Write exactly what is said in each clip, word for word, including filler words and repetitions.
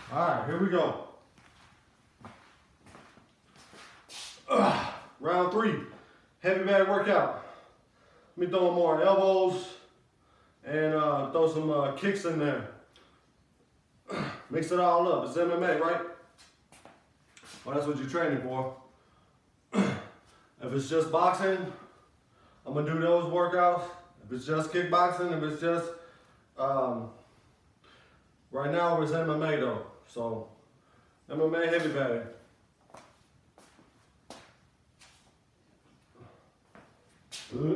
All right, here we go. Ugh. Round three, heavy bag workout. Let me throw more elbows and uh, throw some uh, kicks in there. Mix it all up. It's M M A, right? Well, that's what you're training for. If it's just boxing, I'm gonna do those workouts. If it's just kickboxing, if it's just, um, right now it's M M A though. So, M M A heavy bag. Uh.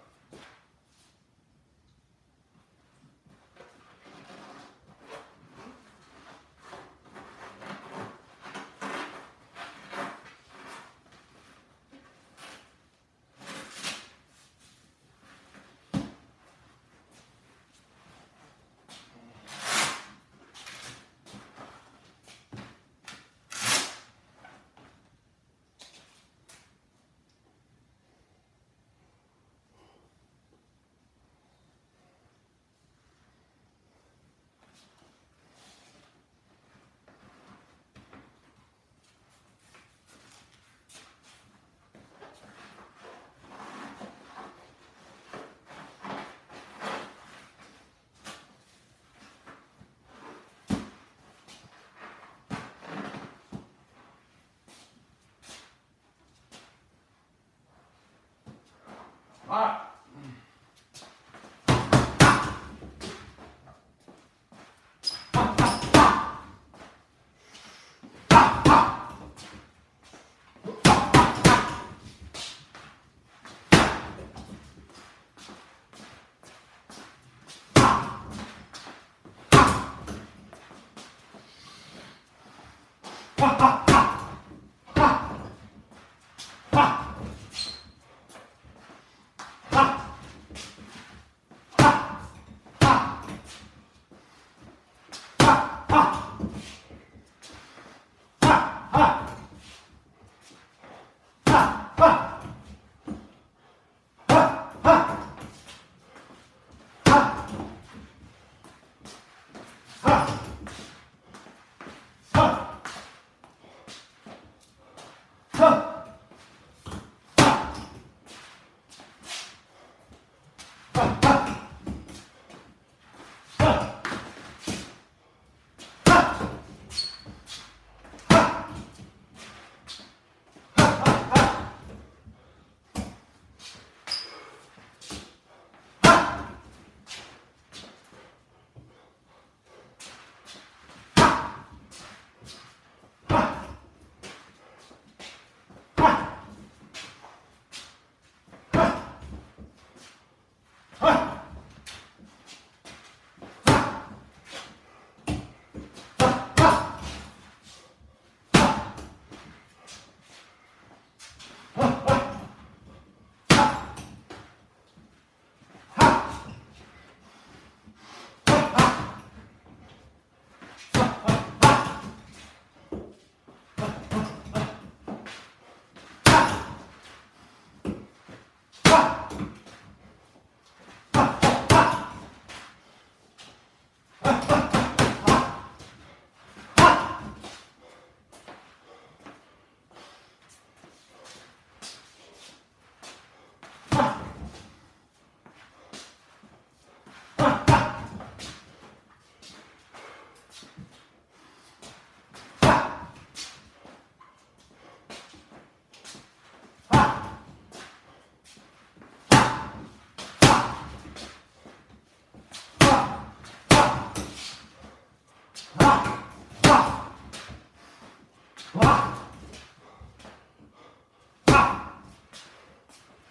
Ah.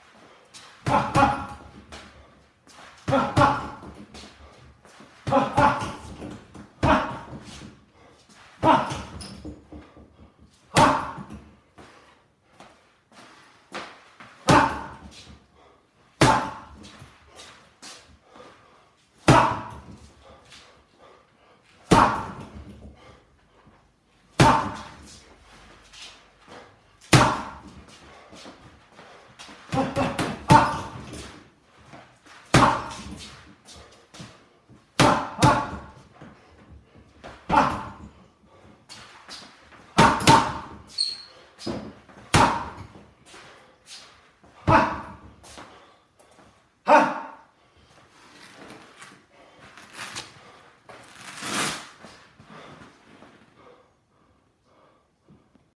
Ha ha!